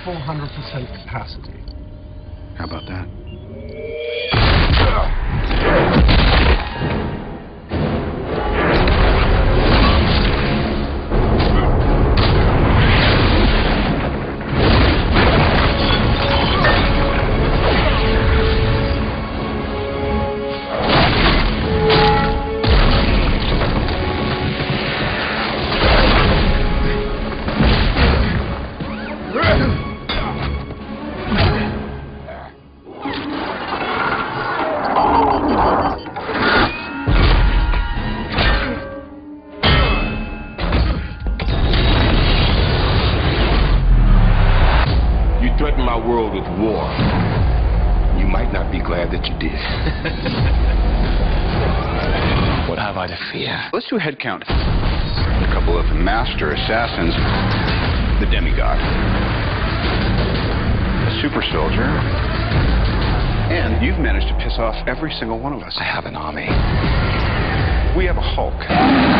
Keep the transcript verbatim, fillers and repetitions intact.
four hundred percent capacity. How about that? Threaten my world with war. You might not be glad that you did. What have I to fear? Let's do a head count. A couple of master assassins, the demigod, a super soldier, and you've managed to piss off every single one of us. I have an army. We have a Hulk.